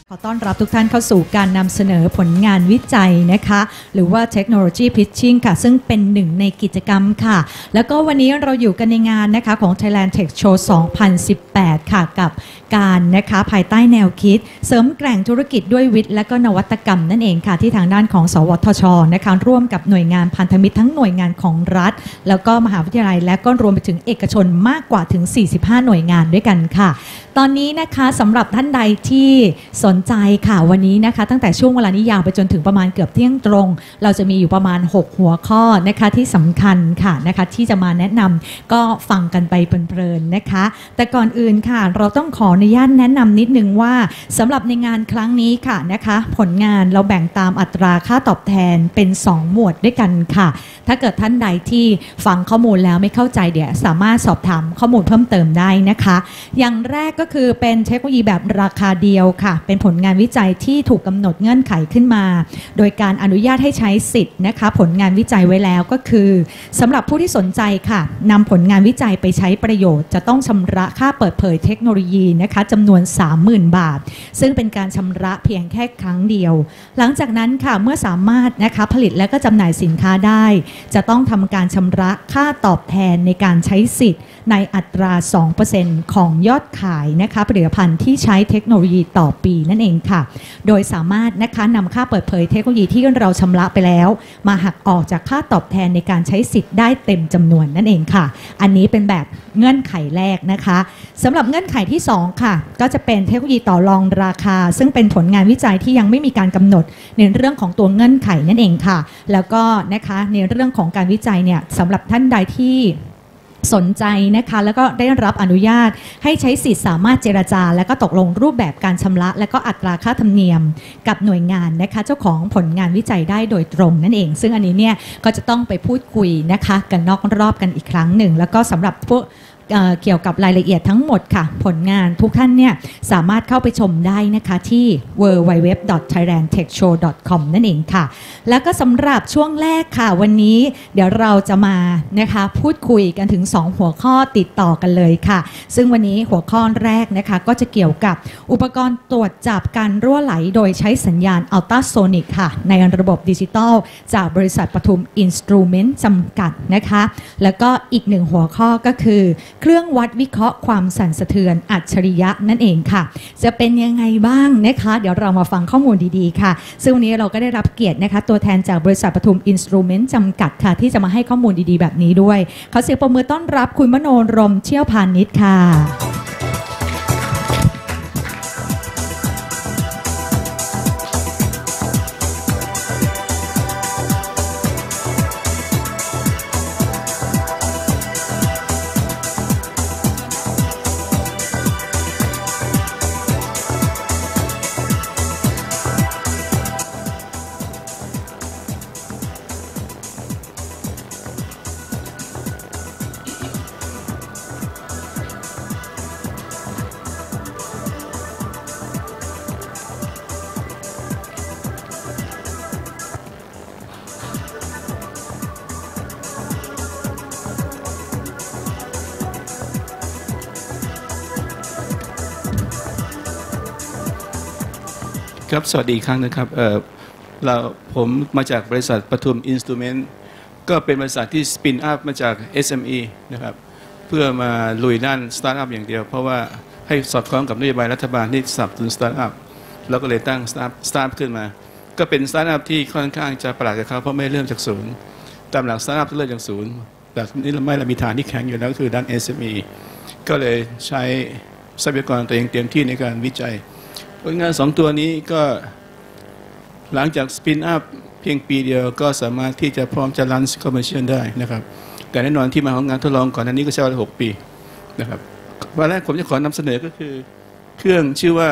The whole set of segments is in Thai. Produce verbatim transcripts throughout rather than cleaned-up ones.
ขอต้อนรับทุกท่านเข้าสู่การนำเสนอผลงานวิจัยนะคะหรือว่า Technology Pitching ค่ะซึ่งเป็นหนึ่งในกิจกรรมค่ะแล้วก็วันนี้เราอยู่กันในงานนะคะของ Thailand Tech Show สองพันสิบแปดค่ะกับการนะคะภายใต้แนวคิดเสริมแกร่งธุรกิจด้วยวิทย์และก็นวัตกรรมนั่นเองค่ะที่ทางด้านของสวทช.นะคะร่วมกับหน่วยงานพันธมิตรทั้งหน่วยงานของรัฐแล้วก็มหาวิทยาลัยและก็รวมไปถึงเอกชนมากกว่าถึงสี่สิบห้าหน่วยงานด้วยกันค่ะตอนนี้นะคะสำหรับท่านใดที่สนใจค่ะวันนี้นะคะตั้งแต่ช่วงเวลานี้ยาวไปจนถึงประมาณเกือบเที่ยงตรงเราจะมีอยู่ประมาณหกหัวข้อนะคะที่สำคัญค่ะนะคะที่จะมาแนะนำก็ฟังกันไปเพลินๆนะคะแต่ก่อนอื่นค่ะเราต้องขออนุญาตแนะนำนิดนึงว่าสำหรับในงานครั้งนี้ค่ะนะคะผลงานเราแบ่งตามอัตราค่าตอบแทนเป็นสองหมวดด้วยกันค่ะถ้าเกิดท่านใดที่ฟังข้อมูลแล้วไม่เข้าใจเดี๋ยวสามารถสอบถามข้อมูลเพิ่มเติมได้นะคะอย่างแรกก็คือเป็นเทคโนโลยีแบบราคาเดียวค่ะเป็นผลงานวิจัยที่ถูกกำหนดเงื่อนไขขึ้นมาโดยการอนุญาตให้ใช้สิทธิ์นะคะผลงานวิจัยไว้แล้วก็คือสำหรับผู้ที่สนใจค่ะนำผลงานวิจัยไปใช้ประโยชน์จะต้องชำระค่าเปิดเผยเทคโนโลยีนะคะจำนวน สามหมื่น บาทซึ่งเป็นการชำระเพียงแค่ครั้งเดียวหลังจากนั้นค่ะเมื่อสามารถนะคะผลิตและก็จำหน่ายสินค้าได้จะต้องทำการชำระค่าตอบแทนในการใช้สิทธิ์ในอัตรา สองเปอร์เซ็นต์ ของยอดขายนะคะผลิตภัณฑ์ที่ใช้เทคโนโลยีต่อปีนั่นเองค่ะโดยสามารถนะคะนำค่าเปิดเผยเทคโนโลยีที่เราชำระไปแล้วมาหักออกจากค่าตอบแทนในการใช้สิทธิ์ได้เต็มจำนวนนั่นเองค่ะอันนี้เป็นแบบเงื่อนไขแรกนะคะสำหรับเงื่อนไขที่สองค่ะก็จะเป็นเทคโนโลยีต่อรองราคาซึ่งเป็นผลงานวิจัยที่ยังไม่มีการกำหนดในเรื่องของตัวเงื่อนไขนั่นเองค่ะแล้วก็นะคะในเรื่องของการวิจัยเนี่ยสำหรับท่านใดที่สนใจนะคะแล้วก็ได้รับอนุญาตให้ใช้สิทธิ์สามารถเจรจาและก็ตกลงรูปแบบการชำระและก็อัตราค่าธรรมเนียมกับหน่วยงานนะคะเจ้าของผลงานวิจัยได้โดยตรงนั่นเองซึ่งอันนี้เนี่ยก็จะต้องไปพูดคุยนะคะกันนอกรอบกันอีกครั้งหนึ่งแล้วก็สำหรับพวกเ, เกี่ยวกับรายละเอียดทั้งหมดค่ะผลงานทุกท่านเนี่ยสามารถเข้าไปชมได้นะคะที่ ดับเบิลยู ดับเบิลยู ดับเบิลยู ดอท ไทยแลนด์ เทค โชว์ ดอท คอม นั่นเองค่ะแล้วก็สำหรับช่วงแรกค่ะวันนี้เดี๋ยวเราจะมานะคะพูดคุยกันถึงสองหัวข้อติดต่อกันเลยค่ะซึ่งวันนี้หัวข้อแรกนะคะก็จะเกี่ยวกับอุปกรณ์ตรวจจับการรั่วไหลโดยใช้สัญญาณอัลตราโซนิกค่ะในระบบดิจิตอลจากบริษัทปทุมอินสตรูเมนต์จำกัดนะคะแล้วก็อีกหนึ่งหัวข้อก็คือเครื่องวัดวิเคราะห์ความสั่นสะเทือนอัจฉริยะนั่นเองค่ะจะเป็นยังไงบ้างนะคะเดี๋ยวเรามาฟังข้อมูลดีๆค่ะซึ่งวันนี้เราก็ได้รับเกียรตินะคะตัวแทนจากบริษัทปทุมอินสตรูเมนต์จำกัดค่ะที่จะมาให้ข้อมูลดีๆแบบนี้ด้วยขอเสียงปรบมือต้อนรับคุณมโนรมเชี่ยวพานิชค่ะครับสวัสดีอีกครั้งนะครับเอ่อเราผมมาจากบริษัทปทุมอินสตูเมนต์ก็เป็นบริษัทที่สปินอัพมาจาก เอส เอ็ม อี นะครับเพื่อมาลุยด้านสตาร์ทอัพอย่างเดียวเพราะว่าให้สอดคล้องกับนโยบายรัฐบาลที่สนับสนุนสตาร์ทอัพเราก็เลยตั้งสตาร์ทสตาร์ทขึ้นมาก็เป็นสตาร์ทอัพที่ค่อนข้างจะประหลาดกับเขาเพราะไม่เริ่มจากศูนย์ตามหลักสตาร์ทอัพเริ่มจากศูนย์แต่นี่เราไม่เรามีฐานที่แข็งอยู่แล้วก็คือด้าน เอส เอ็ม อี ก็เลยใช้ทรัพยากรตัวเองเต็มที่ในการวิจัยผลงานสองตัวนี้ก็หลังจากสปินอัพเพียงปีเดียวก็สามารถที่จะพร้อมจะรันคอมเมอร์เชียลได้นะครับแต่แน่นอนที่มาของงานทดลองก่อนอันนี้ก็ใช้เวลาหกปีนะครับวันแรกผมจะขอนำเสนอก็คือเครื่องชื่อว่า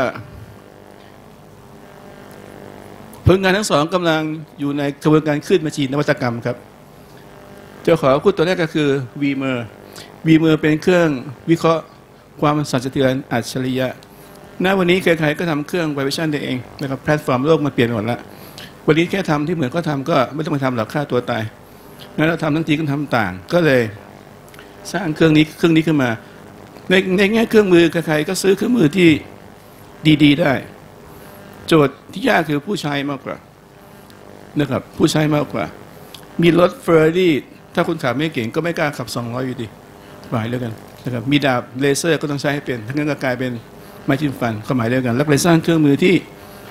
ผลงานทั้งสองกำลังอยู่ในกระบวนการขึ้นมาชีนนวัตกรรมครับเจ้าของพูดตัวแรกก็คือ วี เอ็ม อี อาร์ วี เอ็ม อี อาร์ เป็นเครื่องวิเคราะห์ความสั่นสะเทือนอัจฉริยะณวันนี้ใครๆก็ทำเครื่อง vibration ได้เองนะครับแพลตฟอร์มโลกมันเปลี่ยนหมดแล้ววันนี้แค่ทำที่เหมือนก็ทำก็ไม่ต้องมาทำหรอกฆ่าตัวตายงั้นเราทำทั้งทีก็ทำต่างก็เลยสร้างเครื่องนี้เครื่องนี้ขึ้นมาในในแง่เครื่องมือใครๆก็ซื้อเครื่องมือที่ดีๆได้โจทย์ที่ยากคือผู้ใช้มากกว่านะครับผู้ใช้มากกว่ามีรถเฟอร์รารี่ถ้าคุณขับไม่เก่งก็ไม่กล้าขับสองร้อยอยู่ดีหมายเดียวกันนะครับมีดาบเลเซอร์ก็ต้องใช้ให้เป็นทั้งนั้นก็กลายเป็นไม้จิ้มฟันก็หมายเดียวกันแล้วเลยสร้างเครื่องมือที่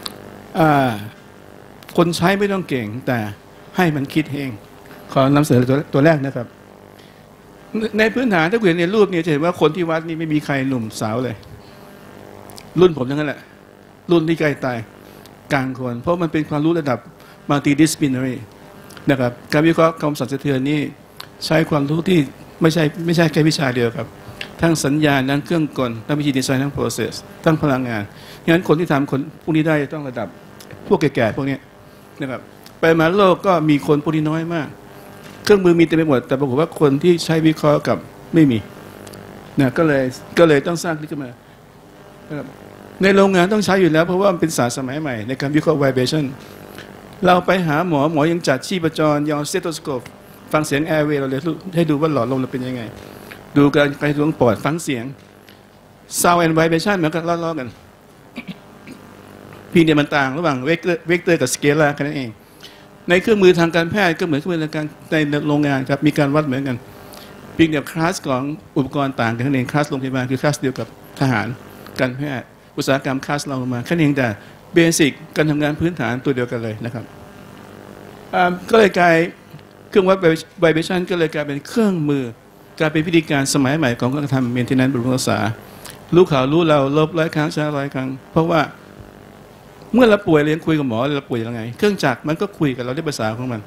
คนใช้ไม่ต้องเก่งแต่ให้มันคิดเองขอนำเสนอตัวตัวแรกนะครับในพื้นฐานถ้าคุณเห็นในรูปนี้จะเห็นว่าคนที่วัดนี้ไม่มีใครหนุ่มสาวเลยรุ่นผมทั้งนั้นแหละรุ่นที่ใกล้ตายกลางคนเพราะมันเป็นความรู้ระดับ multidisciplinary นะครับการวิเคราะห์ความสั่นสะเทือนนี่ใช้ความรู้ที่ไม่ใช่ไม่ใช่แค่วิชาเดียวครับทั้งสัญญาณทั้งเครื่องกลทั้งวิธีดีไซน์ทั้ง process ทั้งพลังงานงั้นคนที่ทำคนพวกนี้ได้ต้องระดับพวกแก่ๆพวกนี้นะครับไปมาโลกก็มีคนพวกนี้น้อยมากเครื่องมือมีเต็มไปหมดแต่ปรากฏว่าคนที่ใช้วิเคราะห์กับไม่มีนะก็เลยก็เลยต้องสร้างขึ้นมานะครับในโรงงานต้องใช้อยู่แล้วเพราะว่ามันเป็นศาสตร์สมัยใหม่ในการวิเคราะห์ vibration เราไปหาหมอหมอยังจัดชีพจรยังเอาสเตโตสโคปฟังเสียงแอร์เวย์เราเลยให้ดูว่าหลอดลมเราเป็นยังไงดูการกระตุ้นปอดฟังเสียง sound and vibration เหมือนกันล้อๆกันเพียงแต่มันต่างระหว่างเวกเตอร์เวกเตอร์กับสเกลาร์แค่นั้นเองในเครื่องมือทางการแพทย์ก็เหมือนเครื่องมือทางการในโรงงานครับมีการวัดเหมือนกันเพียงแต่คลาสของอุปกรณ์ต่างกันนั่นเองคลาสโรงพยาบาลคือคลาสเดียวกับทหารการแพทย์อุตสาหกรรมคลาสเรามาแค่นี้เองแต่เบสิกการทำงานพื้นฐานตัวเดียวกันเลยนะครับก็เลยกลายเครื่องวัดไวเบชั่นก็เลยกลายเป็นเครื่องมือกลายเป็นวิธีการสมัยใหม่ของการทำเมนเทนแนนซ์บำรุงรักษารู้ข่าวรู้เราลบร้อยครั้งช้าร้อยครั้งเพราะว่าเมื่อเราป่วยเรียนคุยกับหมอเราป่วยยังไงเครื่องจักรมันก็คุยกับเราได้ภาษาของมัน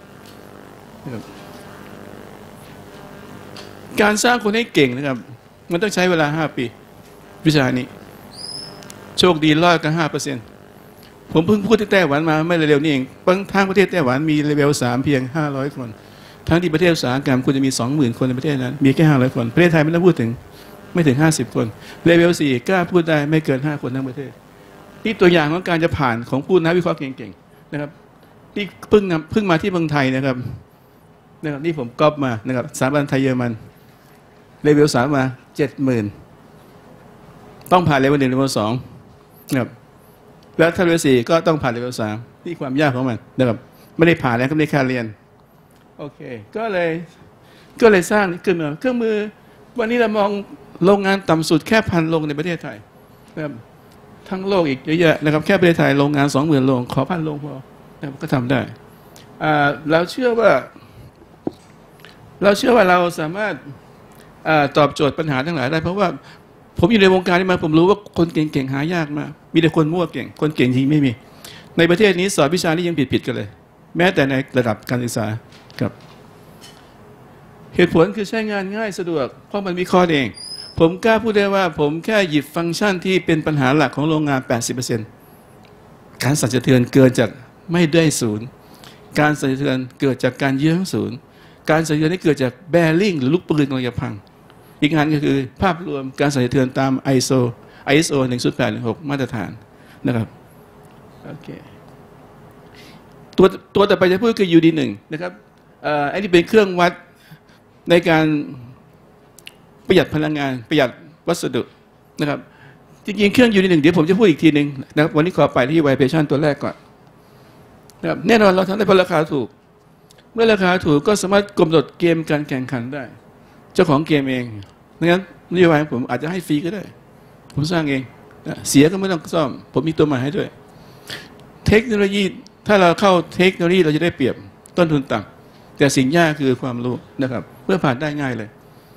การสร้างคนให้เก่งนะครับมันต้องใช้เวลาห้าปีวิชานี้โชคดีรอดกันห้าเปอร์เซ็นต์ผมเพิ่งพูดที่ไต้หวันมาไม่เร็วๆนี้เองทางประเทศไต้หวันมีเลเวลสามเพียงห้าร้อยคนทั้งที่ประเทศอุตสาหกรรมคุณจะมีสองหมื่นคนในประเทศนั้นมีแค่ห้าร้อยคนประเทศไทยไม่ต้องพูดถึงไม่ถึงห้าสิบคนเลเวลสี่กล้าพูดได้ไม่เกินห้าคนทั้งประเทศนี่ตัวอย่างของการจะผ่านของผู้นักวิเคราะห์เก่งๆนะครับที่เพิ่งเพิ่งมาที่เมืองไทยนะครับนะครับนี่ผมก๊อปมานะครับสถาบันไทยเยอรมันเลเวลสามมาเจ็ดหมื่นต้องผ่านเลเวลหนึ่งเลเวลสองนะครับแล้วถ้าเลเวลสี่ก็ต้องผ่านเลเวลสามนี่ความยากของมันนะครับไม่ได้ผ่านแล้วก็ไม่ได้ค่าเรียนโอเคก็เลยก็เลยสร้างเครื่องมือเครื่องมือวันนี้เรามองโรงงานต่ำสุดแค่พันโรงในประเทศไทยนะครับทั้งโลกอีกเยอะแยะนะครับแค่ประเทศไทยโรงงานสองหมื่นโรงขอพันโรงพอก็ทำได้เราเชื่อว่าเราเชื่อว่าเราสามารถตอบโจทย์ปัญหาทั้งหลายได้เพราะว่าผมอยู่ในวงการนี้มาผมรู้ว่าคนเก่งๆหายากมากมีแต่คนมั่วเก่งคนเก่งจริงไม่มีในประเทศนี้สอนวิชานี้ยังผิดๆกันเลยแม้แต่ในระดับการศึกษาครับเหตุผลคือใช้งานง่ายสะดวกเพราะมันวิเคราะห์เองผมกล้าพูดได้ว่าผมแค่หยิบฟังก์ชันที่เป็นปัญหาหลักของโรงงาน แปดสิบเปอร์เซ็นต์ การสั่นสะเทือนเกิดจากไม่ได้ศูนย์การสั่นสะเทือนเกิดจากการเยื้องศูนย์การสั่นสะเทือนที่เกิดจากแบริ่งหรือลูกปืนกำลังจะพังอีกงานก็คือภาพรวมการสั่นสะเทือนตาม ไอ เอส โอ ไอ เอส โอ หนึ่งศูนย์แปดหนึ่งหก มาตรฐานนะครับโอเคตัวตัวต่อไปจะพูดคือ ยู ดี หนึ่ง นะครับอันนี้เป็นเครื่องวัดในการประหยัดพลังงานประหยัดวัสดุนะครับจริงๆเครื่อง ยู ดี หนึ่ง เดี๋ยวผมจะพูดอีกทีหนึ่งนะครับวันนี้ขอไปที่ vibration ตัวแรกก่อนนะครับแน่นอนเราทำได้เพราะราคาถูกเมื่อราคาถูกก็สามารถกำหนดเกมการแข่งขันได้เจ้าของเกมเองดังนั้นนโยบายผมอาจจะให้ฟรีก็ได้ผมสร้างเองเสียก็ไม่ต้องซ่อมผมมีตัวใหม่ให้ด้วยเทคโนโลยีถ้าเราเข้าเทคโนโลยีเราจะได้เปรียบต้นทุนต่ำแต่สิ่งยากคือความรู้นะครับเพื่อผ่านได้ง่ายเลย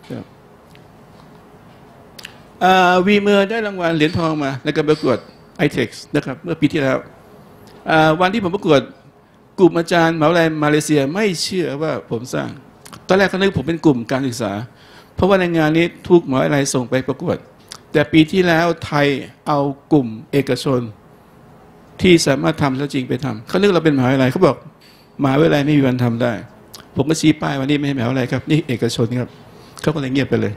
วีเมอร์ได้รางวัลเหรียญทองมาในการประกวด ไอ เท็กซ์ นะครับเมื่อปีที่แล้ววันที่ผมประกวดกลุ่มอาจารย์มหาวิทยาลัยมาเลเซียไม่เชื่อว่าผมสร้างตอนแรกเขาคิดผมเป็นกลุ่มการศึกษาเพราะว่าในงานนี้ทุกมหาวิทยาลัยส่งไปประกวดแต่ปีที่แล้วไทยเอากลุ่มเอกชนที่สามารถทำแล้วจริงไปทำเขาเลือกเราเป็นมหาวิทยาลัยเขาบอกมหาวิทยาลัยไม่มีวันทำได้ผมก็ชี้ป้ายวันนี้ไม่ใช่มหาวิทยาลัยครับนี่เอกชนครับเขาก็เลยเงียบไปเลย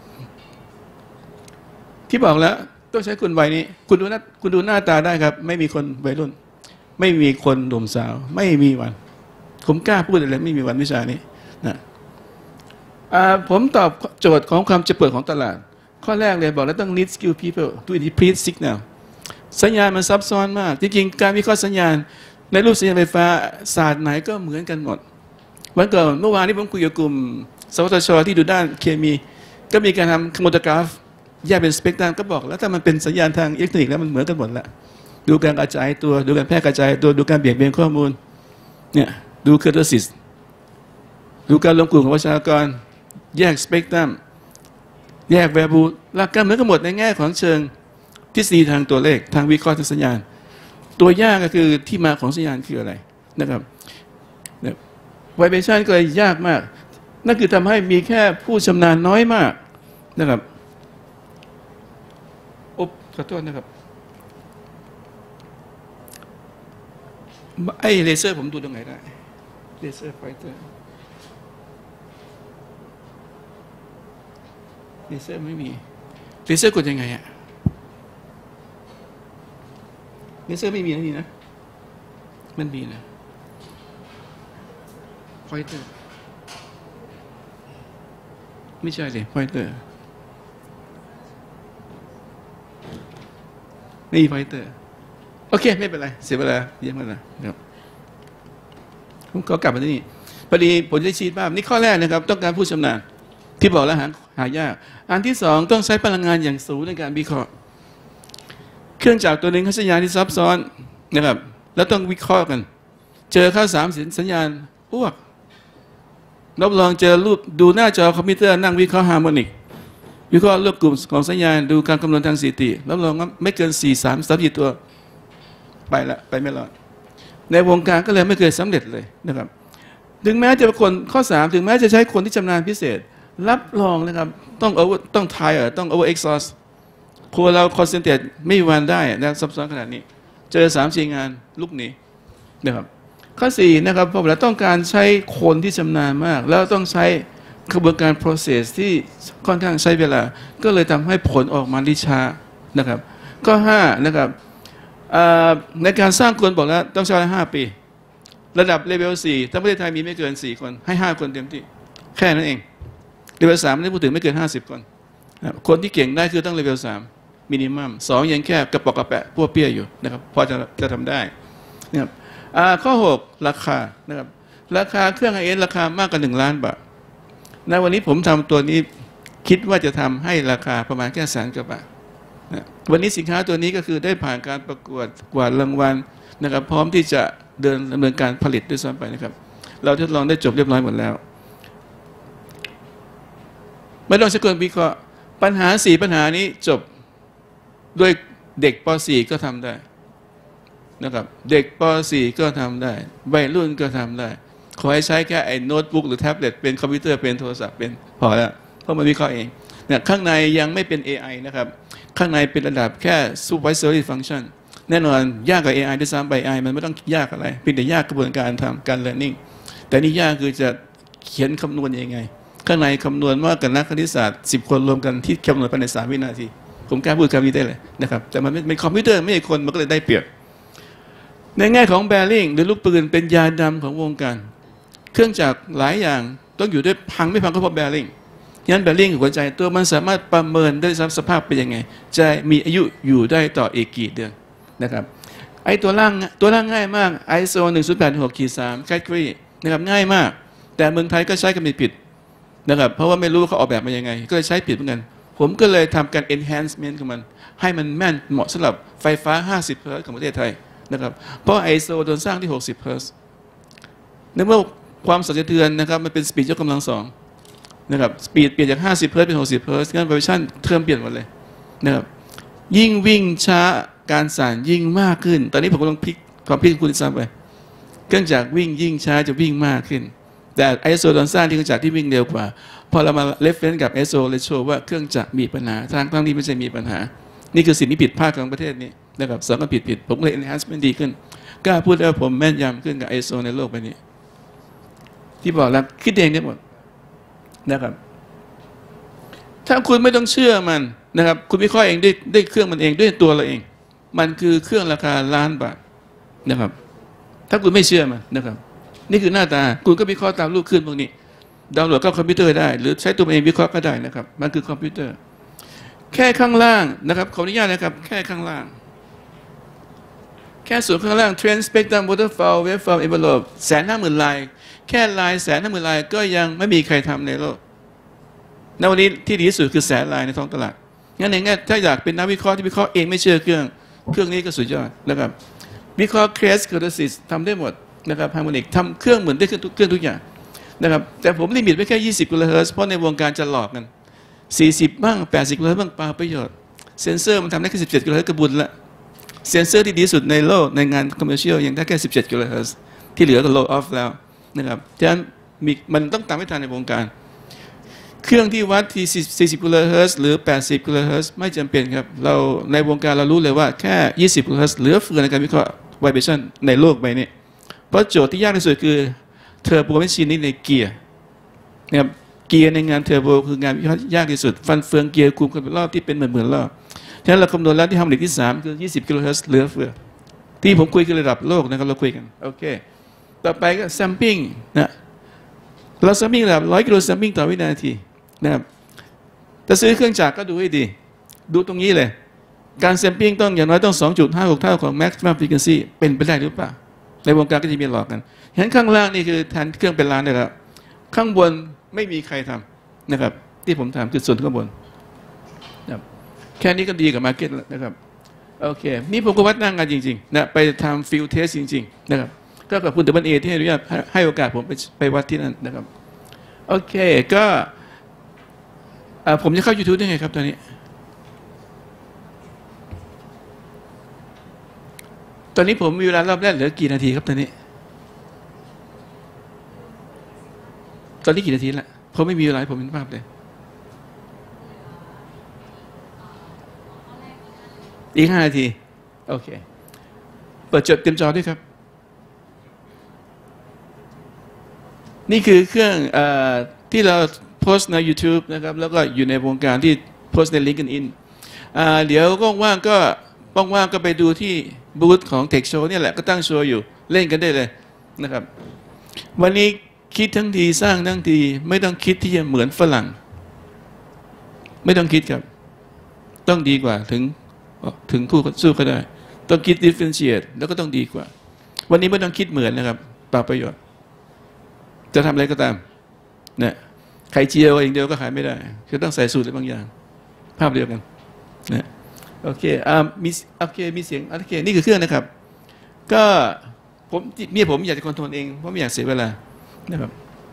ที่บอกแล้วต้องใช้คนวัยนี้คุณดูหน้าคุณดูหน้าตาได้ครับไม่มีคนวัยรุ่นไม่มีคนหนุ่มสาวไม่มีวันผมกล้าพูดเลยไม่มีวันวิชานี้นะผมตอบโจทย์ของความเจ็บปวดของตลาดข้อแรกเลยบอกแล้วต้อง need skill people to interpret signal สัญญาณมันซับซ้อนมากจริงๆการวิเคราะห์สัญญาณในรูปสัญญาณไฟฟ้าศาสตร์ไหนก็เหมือนกันหมดวันก่อนเมื่อวานนี้ผมคุยกับกลุ่มสวทช.ที่ดูด้านเคมีก็มีการทำโครโมโตกราฟแยกเป็นสเปกตรัมก็บอกแล้วถ้ามันเป็นสัญญาณทางอิเล็กทรอนิกส์แล้วมันเหมือนกันหมดละดูการกระจายตัวดูการแพร่กระจายตัวดูการเบี่ยงเบนข้อมูลเนี่ยดูเคอร์โทซิสดูการรวมกลุ่มของประชากรแยกสเปกตรัมแยกแวร์บูหลักการเหมือนกันหมดในแง่ของเชิงทฤษฎีทางตัวเลขทางวิเคราะห์ทางสัญญาณตัวยากก็คือที่มาของสัญญาณคืออะไรนะครับไวเบชั่นก็เลยยากมากนั่นคือทำให้มีแค่ผู้ชำนาญน้อยมากนะครับอุ๊บขอโทษนะครับไอ้เลเซอร์ผมดูตรงไหนได้เลเซอร์ไฟเตอร์เลเซอร์ไม่มีเลเซอร์กดยังไงอะเลเซอร์ไม่มีนะนี่นะมันมีนะไฟเตอร์ไม่ใช่เลยไฟเตอร์นี่ไฟเตอร์โอเคไม่เป็นไรเสียเวลาเยอะมากนะครับผมก็กลับมาที่นี่พอดีผมจะชี้ภาพนี่ข้อแรกนะครับต้องการผู้ชำนาญที่บอกแล้วหาหายากอันที่สองต้องใช้พลังงานอย่างสูงในการวิเคราะห์เครื่องจักรตัวหนึ่งให้สัญญาณที่ซับซ้อนนะครับแล้วต้องวิเคราะห์กันเจอค่าสามสัญญาณอ้วกรับรองเจอรูปดูหน้าจอคอมพิวเตอร์นั่งวิเคราะห์ฮาร์โมนิกวิเคราะห์รูปกลุ่มของสัญญาณดูการคำนวณทางสถิติรับรองว่าไม่เกินสี่สามสามสี่ตัวไปละไปไม่รอดในวงการก็เลยไม่เคยสำเร็จเลยนะครับถึงแม้จะเป็นคนข้อสามถึงแม้จะใช้คนที่ชำนาญพิเศษรับรองนะครับต้องเอาต้องทายเออต้องเอาเอ็กซอสครัวเราคอนเซนเทรตไม่มีวันได้นะซับซ้อนขนาดนี้เจอสามสี่งานลุกหนีนะครับข้อสี่นะครับพอเราต้องการใช้คนที่ชำนาญมากแล้วต้องใช้กระบวนการ process ที่ค่อนข้างใช้เวลาก็เลยทำให้ผลออกมาลิช้านะครับข้อห้านะครับในการสร้างคนบอกแล้วต้องใช้ห้าปีระดับเลเวลสี่ถ้าประเทศไทยมีไม่เกินสี่คนให้ห้าคนเต็มที่แค่นั้นเองเลเวลสามไม่ได้พูดถึงไม่เกินห้าสิบคนคนที่เก่งได้คือต้องเลเวลสามมินิมัมสองยังแค่กระปอกกระแปะพวกเปี้ยอยู่นะครับพอจะจะทำได้นะครับข้อหกราคานะครับราคาเครื่องไอเอสราคามากกว่าหนึ่งล้านบาทในวันนี้ผมทำตัวนี้คิดว่าจะทำให้ราคาประมาณแค่แสนกว่าบาทนะวันนี้สินค้าตัวนี้ก็คือได้ผ่านการประกวดกวาดรางวัลนะครับพร้อมที่จะเดินดำเนินการผลิตด้วยซ้ำไปนะครับเราทดลองได้จบเรียบร้อยหมดแล้วไม่ต้องใช้คนวิเคราะห์ปัญหาสี่ปัญหานี้จบด้วยเด็กป สี่ ก็ทำได้นะครับเด็กป สี่ ก็ทำได้วัยรุ่นก็ทำได้ขอให้ใช้แค่ไอ้โน้ตบุ๊กหรือแท็บเล็ตเป็นคอมพิวเตอร์เป็นโทรศัพท์เป็นพอแล้วเพราะมันวิเคราะห์เองเนี่ยข้างในยังไม่เป็น เอ ไอ นะครับข้างในเป็นระดับแค่ supervisory function แน่นอนยากกว่า เอ ไอ ด้วยซ้ำไป เอ ไอ มันไม่ต้องยากอะไรเพียงแต่ยากกระบวนการทำการ learning แต่นี่ยากคือจะเขียนคำนวณยังไงข้างในคำนวณว่ากับนักคณิตศาสตร์สิบคนรวมกันที่คำนวณภายในสามวินาทีผมกล้าพูดคำนี้ได้เลยนะครับแต่มันเป็นคอมพิวเตอร์ไม่ใช่คนมันก็เลยได้เปรียบในแง่ของแบริ่งหรือลูกปืนเป็นยาดำของวงการเครื่องจักรหลายอย่างต้องอยู่ด้วยพังไม่พังก็เพราะแบริ่งยันแบริ่งหัวใจตัวมันสามารถประเมินได้สภาพเป็นยังไงจะมีอายุอยู่ได้ต่ออีกกี่เดือนนะครับไอ้ตัวล่างตัวล่างง่ายมาก ไอ เอส โอ หนึ่งศูนย์แปดหก สาม category นะครับง่ายมากแต่เมืองไทยก็ใช้กันผิดนะครับเพราะว่าไม่รู้เขาออกแบบมายังไงก็เลยใช้ผิดเหมือนกันผมก็เลยทำการ enhancement ของมันให้มันแม่นเหมาะสำหรับไฟฟ้าห้าสิบเฮิร์ตซ์ของประเทศไทยนะครับเพราะ ไอ เอส โอ โดนสร้างที่หกสิบเฮิร์ตซ์ในเมื่อความสั่นสะเทือนนะครับมันเป็นสปีดยกกำลังสองนะครับสปีดเปลี่ยนจากห้าสิบเฮิร์ตซ์เป็นหกสิบเฮิร์ตซ์งั้นไวเบชั่นเทอมเปลี่ยนหมดเลยนะครับยิ่งวิ่งช้าการสั่นยิ่งมากขึ้นตอนนี้ผมกำลังพลิกความพลิกคุณซ้ำไปเครื่องจักรวิ่งยิ่งช้าจะวิ่งมากขึ้นแต่ ไอ เอส โอ โดนสร้างที่เครื่องจักรที่วิ่งเร็วกว่าพอเรามา reference กับ ไอ เอส โอ เลยโชว์ว่าเครื่องจักรมีปัญหาทางทั้งนี้ไม่ใช่มีปัญหานี่คือสิ่งที่ผิดพลาดของประเทศนี้นะครับสองก็ผิดผิดผมเลย enhancement ดีขึ้นกล้าพูดได้ว่าผมแม่นยำขึ้นกับ ไอ เอส โอ ในโลกใบนี้ที่บอกแล้วคิดเองได้หมดนะครับถ้าคุณไม่ต้องเชื่อมันนะครับคุณวิเคราะห์เองด้วยด้วยเครื่องมันเองด้วยตัวเราเองมันคือเครื่องราคาล้านบาทนะครับถ้าคุณไม่เชื่อมันนะครับนี่คือหน้าตาคุณก็วิเคราะห์ตามรูปขึ้นพวกนี้ดาวน์โหลดเข้าคอมพิวเตอร์ได้หรือใช้ตัวเองวิเคราะห์ก็ได้นะครับมันคือคอมพิวเตอร์แค่ข้างล่างนะครับขออนุญาตนะครับแค่ข้างล่างแค่ส่วนข้างล่าง Trend Spectrum Waterfall Waveform Envelope แสนห้าหมื่นลายแค่ลายแสนห้าหมื่นลายก็ยังไม่มีใครทำในโลกณวันนี้ที่ดีที่สุดคือแสนลายในท้องตลาดงั้นในแง่ถ้าอยากเป็นนักวิเคราะห์ที่วิเคราะห์เองไม่เชื่อเครื่องเครื่องนี้ก็สุดยอดนะครับวิเคราะห์ Crest Curtis ทำได้หมดนะครับ Harmonic ทำเครื่องเหมือนได้เครื่องทุกเครื่องทุกอย่างนะครับแต่ผมลิมิตไว้แค่ยี่สิบกิโลเฮิรตซ์เพราะในวงการจะหลอกกันสี่สิบบ้างแปดสิบกิโลเฮิรตซ์บ้างเปล่าประโยชน์เซนเซอร์มันทำได้แค่สิบเจ็ดกิโลเฮิรตซ์ก็บุญละเซนเซอร์ที่ดีสุดในโลกในงานคอมเมอร์เชียลยังได้แค่สิบเจ็ดกิโลเฮิรตซ์ที่เหลือก็โลออฟแล้วนะครับฉะนั้นมีมันต้องตามให้ทันในวงการเครื่องที่วัดที่สี่สิบกิโลเฮิรตซ์หรือแปดสิบกิโลเฮิรตซ์ไม่จำเป็นครับเราในวงการเรารู้เลยว่าแค่ยี่สิบกิโลเฮิรตซ์เหลือเฟือในการวิเคราะห์ไวเบรชั่นในโลกใบนี้เพราะโจทย์ที่ยากที่สุดคือเทอร์โบแมชชีนนี้ในเกียร์นะครับเกียร์ในงานเทอร์โบคืองานวิเคราะห์ยากที่สุดฟันเฟืองเกียร์คุมกันเป็นรอบที่เป็นหมื่นๆรอบฉะนั้นเราคำนวณแล้วที่ทำหลีกที่สามคือยี่สิบกิโลเฮิรตซ์เหลือเฟือที่ผมคุยคือระดับโลกนะครับเราคุยกันโอเคต่อไปก็แซมปิ้งนะเราแซมปิ้งระดับร้อยกิโลแซมปิ้งต่อวินาทีนะครับจะซื้อเครื่องจักรก็ดูให้ดีดูตรงนี้เลยการแซมปิ้งต้องอย่างน้อยต้อง สองจุดห้าหก เท่าของ maximum frequency เป็นไปได้หรือเปล่าในวงการก็จะมีหลอกกันเห็นข้างล่างนี่คือแทนเครื่องเป็นล้านนะครับข้างบนไม่มีใครทำนะครับที่ผมทำคือส่วนข้างบนนะครับแค่นี้ก็ดีกับมาร์เก็ตแล้วนะครับโอเคนี่ผมก็วัดหน้างานจริงๆนะไปทำฟิลเทสจริงๆนะครับก็ขอบคุณดับเบิลเอที่ให้อนุญาตให้โอกาสผมไปไปวัดที่นั่นนะครับโอเคก็ผมจะเข้า YouTube ได้ไงครับตอนนี้ตอนนี้ผมมีเวลารอบแรกเหลือกี่นาทีครับตอนนี้ตอนนี้กี่นาทีละผมไม่มีเวลาผมเป็นภาพเลยอีกห้านาทีโอเคเปิดจดเต็มจอด้วยครับนี่คือเครื่องอที่เราโพสต์ใน YouTube นะครับแล้วก็อยู่ในวงการที่โพสต์ใน LinkedIn เดี๋ยวก็ว่างก็ว่างๆก็ไปดูที่บูธของ Tech Show เนี่ยแหละก็ตั้งโชว์อยู่เล่นกันได้เลยนะครับวันนี้คิดทั้งทีสร้างทั้งทีไม่ต้องคิดที่จะเหมือนฝรั่งไม่ต้องคิดครับต้องดีกว่าถึงถึงคู่สู้ก็ได้ต้องคิด differentiate แล้วก็ต้องดีกว่าวันนี้ไม่ต้องคิดเหมือนนะครับเปล่าประโยชน์จะทำอะไรก็ตามเนี่ยไข่เจียวเองเดียวก็ขายไม่ได้คือต้องใส่สูตรอะไรบางอย่างภาพเดียวกันนะโอเคอ่ามีโอเคมีเสียงโอเคนี่คือเครื่องนะครับก็ผมเมียผมอยากจะคอนโทรลเองเพราะไม่อยากเสียเวลานะครับ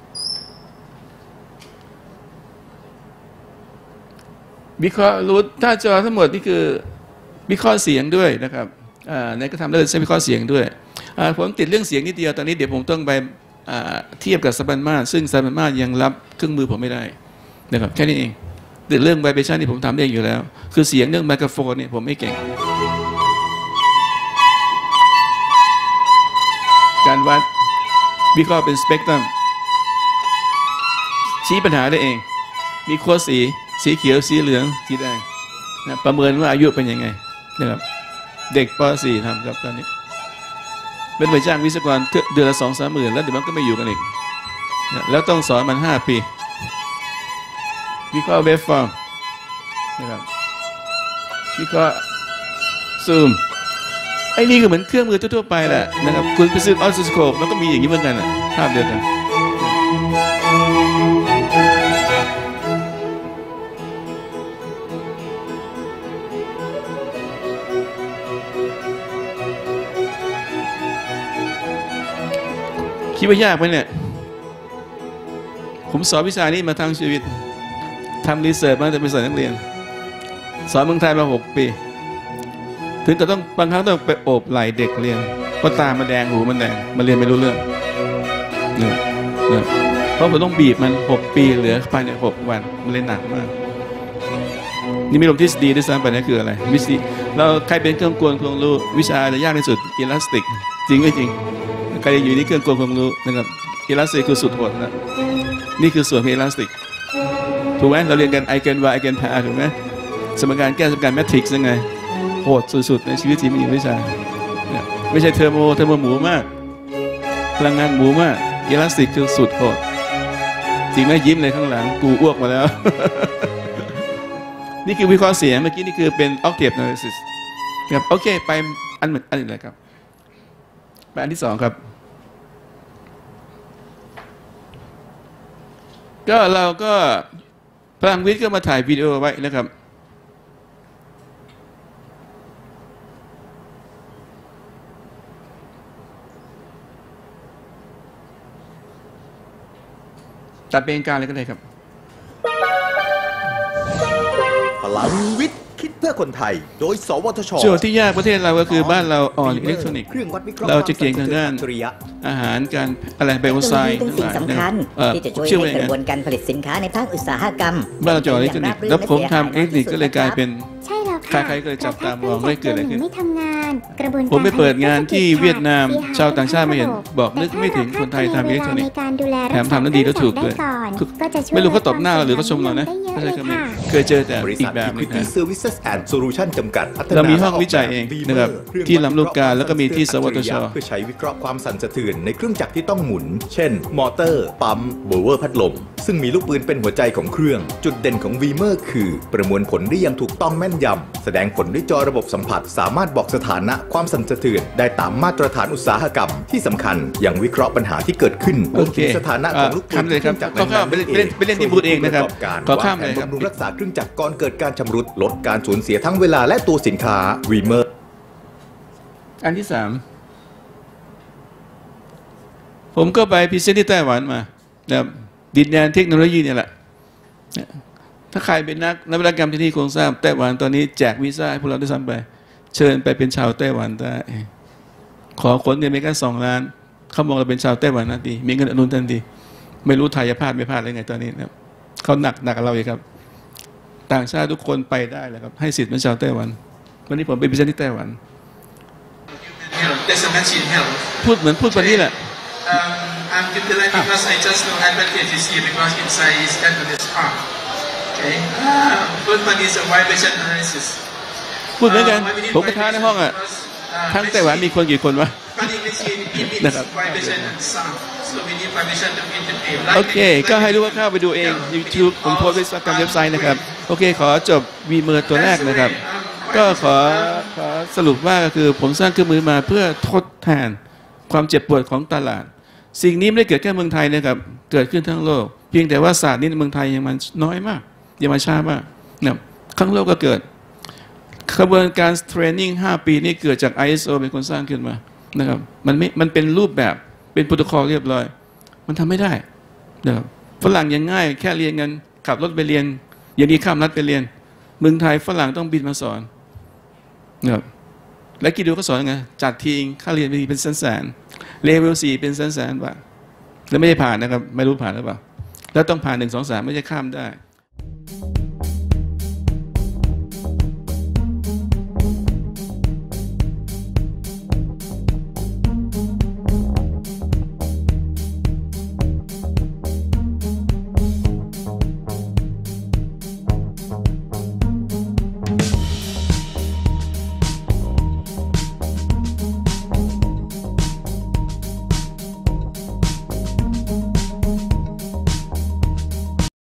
วิเคราะห์รูทถ้าจอทั้งหมดนี่คือวิเคราะห์เสียงด้วยนะครับอ่าในก็ทำได้ใช้วิเคราะห์เสียงด้วยอ่าผมติดเรื่องเสียงนิดเดียวตอนนี้เดี๋ยวผมต้องไปเทียบกับซับบันมาซึ่งซับบันมายังรับเครื่องมือผมไม่ได้นะครับแค่นี้เองแต่เรื่องไวเบรชั่นนี่ผมทำได้อยู่แล้วคือเสียงเรื่องไมโครโฟนเนี่ยผมไม่เก่งการวัดวิเคราะห์เป็นสเปกตรัมชี้ปัญหาได้เองมีโค้ดสีสีเขียวสีเหลืองสีแดงนะประเมินว่าอายุเป็นยังไงนะครับเด็กป .สี่ ทำครับตอนนี้เป็นไปจ้างวิศวกรเดือนละสองสามหมื่นแล้วเดี๋ยวมันก็ไม่อยู่กันอีกนะแล้วต้องสอนมันห้าปีวิเคราะห์เวฟฟอร์มนะครับวิเคราะห์ซูมไอ้นี่ก็เหมือนเครื่องมือทั่วๆไปแหละนะครับคุณไปซื้อออสซิสโคปมันก็มีอย่างนี้เหมือนกันภาพเดียวกันคิดว่ายากไหมเนี่ยผมสอนวิชานี้มาทั้งชีวิตทำรีเสิร์ชมาแต่เป็นสอนนักเรียนสอนเมืองไทยมาหกปีถึงก็ต้องบางครั้งต้องไปโอบไหล่เด็กเรียนเพราะตามันแดงหูมันแดงมันเรียนไม่รู้เรื่องเนี่ยเนี่ยเพราะผมต้องบีบมันหกปีเหลือภายในหกวันมันเลยหนักมากนี่มีลมทฤษฎีด้วยซ้ำไปนี่คืออะไรวิธีเราใครเป็นเครื่องกลคงรู้วิชาจะยากที่สุดอิลาสติกจริงไม่จริงใครอยู่ในเครื่องกลคงรู้นะครับอิลาสติกคือสุดโหดนะนี่คือส่วนของอิลาสติกถูกไหมเราเรียนกันไอเกนวายไอเกนพาถูกไหมสมการแก้สมการแมทริกซ์ยังไงโหดสุดๆในชีวิตจริงมีวิชาไม่ใช่เทอร์โมเทอร์โมหมูมากพลังงานหมูมากอิลาสติกคือสุดโหดจริงไหมยิ้มเลยข้างหลังกูอ้วกมาแล้ว นี่คือวิเคราะห์เสียงเมื่อกี้นี่คือเป็น octave analysis ครับโอเคไปอันเหมือนอันอื่นเลยครับไปอันที่สองครับก็เราก็พลังวิทย์ก็มาถ่ายวิดีโอไว้นะครับตัดเป็นการเลยก็ได้ครับพลังวิทย์คิดเพื่อคนไทยโดยสวทช. โจทย์ที่ยากประเทศเราก็คือบ้านเราอ่อนอิเล็กทรอนิกส์เราจะเก่งทางด้านอาหารการอะไรไบโอไซน์เป็นสิ่งสำคัญที่จะช่วยให้กระบวนการผลิตสินค้าในภาคอุตสาหกรรมบ้านเราจะอ่อนอิเล็กทรอนิกส์แล้วผมทำเอเล็กทรอนิกส์ก็เลยกลายเป็นใช่แล้วค่ะใครๆก็เลยจับตามองไม่เกิดอะไรขึ้นไม่ทำงานกระบวนการผมไปเปิดงานที่เวียดนามชาวต่างชาติมาเห็นบอกนึกไม่ถึงคนไทยทำอิเล็กทรอนิกส์แถมทำนั้นดีแล้วถูกด้วยไม่รู้เขาตบหน้าหรือเขาชมเรานะไม่ใช่ครับเคยเจอแต่อีกแบบนึงนะเรามีห้องวิจัยเองนะครับที่ลำลูกกาแล้วก็มีที่สวทช. เพื่อใช้วิเคราะห์ความสั่นสะเทือนในเครื่องจักรที่ต้องหมุนเช่นมอเตอร์ปั๊มโบเวอร์พัดลมซึ่งมีลูกปืนเป็นหัวใจของเครื่องจุดเด่นของวีเมอร์คือประมวลผลได้อย่างถูกต้องแม่นยำแสดงผลด้วยจอระบบสัมผัสสามารถบอกสถานะความสั่นสะเทือนได้ตามมาตรฐานอุตสาหกรรมที่สำคัญยังวิเคราะห์ปัญหาที่เกิดขึ้นรวมถึงสถานะของลูกปืนเครื่องจักรนั้นๆไปเล่นที่บูธเองนะครับขอข้ามเลยครับบำรุงรักษาเครื่องจักรก่อนเกิดการชำรุดลดการสูญเสียทั้งเวลาและตัวสินค้าวีเมอร์อันที่สามผมก็ไปพรีเซนต์ที่ไต้หวันมานะครับดินแดนเทคโนโลยีเนี่ยแหละถ้าใครเป็นนักนวัตกรรมที่นี่คงทราบไต้หวันตอนนี้แจกวีซ่าให้พวกเราได้ซ้ำไปเชิญไปเป็นชาวไต้หวันได้ขอขนเงินไปกันสองล้านเขามองเราเป็นชาวไต้หวันทันทีมีเงินอนุนทันทีไม่รู้ไทยจะพลาดไม่พลาดอะไรไงตอนนี้นะครับเขาหนักหนักกับเราอีกครับต่างชาติทุกคนไปได้เลยครับให้สิทธิ์เป็นชาวไต้หวันวันนี้ผมไปพรีเซนต์ที่ไต้หวันพูดเหมือนพูดวันนี้แหละ I'm delighted because I just know advantages here because inside is Advantage Park. Okay. First one is a vibration analysis. พูดเหมือนกันผมไปท้าในห้องอ่ะทั้งไต้หวันมีคนกี่คนวะนะครับโอเคก็ให้รู้ว่าเข้าไปดูเอง YouTube ผมโพสต์ไว้ตามเว็บไซต์นะครับโอเคขอจบวีเมอร์ตัวแรกนะครับก็ขอขอสรุปว่าก็คือผมสร้างเครื่องมือมาเพื่อทดแทนความเจ็บปวดของตลาดสิ่งนี้ไม่ได้เกิดแค่เมืองไทยนะครับเกิดขึ้นทั้งโลกเพียงแต่ว่าศาสตร์นี้ในเมืองไทยยังมันน้อยมากยังมาช้ามากนะทั้งโลกก็เกิดกระบวนการเทรนนิ่งห้าปีนี้เกิดจาก ไอ เอส โอ เป็นคนสร้างขึ้นมานะครับมันไม่มันเป็นรูปแบบเป็นโปรโตคอลเรียบร้อยมันทำไม่ได้นะครับฝรั่งยังง่ายแค่เรียนกันขับรถไปเรียนอย่างนี้ข้ามรัฐไปเรียนเมืองไทยฝรั่งต้องบินมาสอนนะครับและกี่ดูเขาสอนไงจัดทีค่าเรียนเป็นแสนแสนเลเวลสี่เป็นแสนแสนบาทแล้วไม่ได้ผ่านนะครับไม่รู้ผ่านหรือเปล่าแล้วต้องผ่านหนึ่งสองสามไม่ใช่ข้ามได้